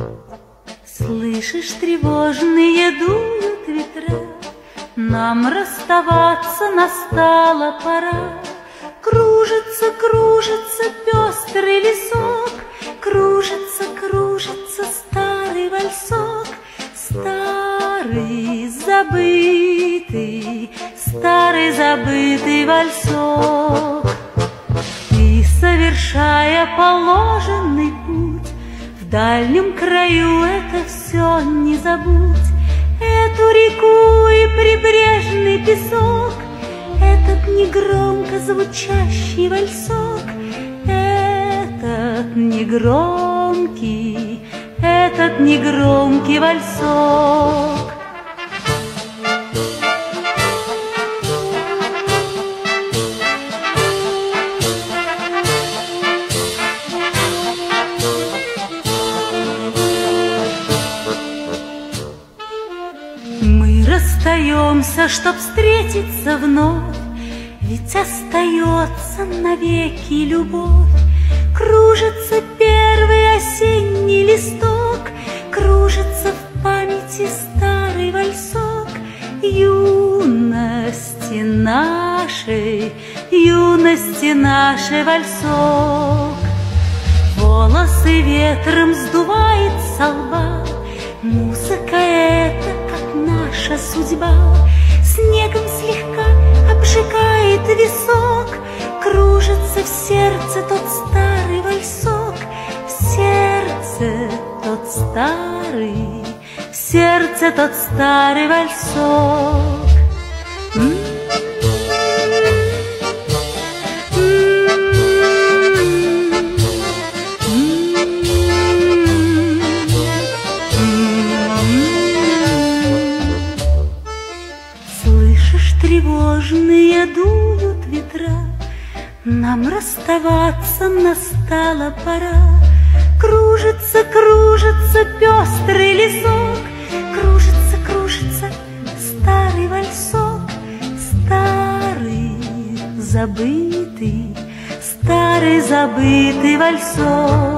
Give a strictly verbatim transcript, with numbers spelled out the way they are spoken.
Слышишь, тревожные дуют ветра, нам расставаться настала пора. Кружится, кружится пестрый лесок, кружится, кружится старый вальсок. Старый забытый, старый забытый вальсок. И, совершая положенный путь, в дальнем краю это все не забудь. Эту реку и прибрежный песок, этот негромко звучащий вальсок, этот негромкий, этот негромкий вальсок. Мы расстаемся, чтоб встретиться вновь, ведь остается навеки любовь. Кружится первый осенний листок, кружится в памяти старый вальсок. Юности нашей, юности нашей вальсок. Волосы ветром сдувает со лба, музыка эта, как наша судьба. Снегом слегка обжигает висок, кружится в сердце тот старый вальсок. В сердце тот старый, в сердце тот старый вальсок. Слышишь, тревожные дуют ветра, нам расставаться настала пора. Кружится, кружится пестрый лесок, кружится, кружится старый вальсок. Старый забытый, старый забытый вальсок.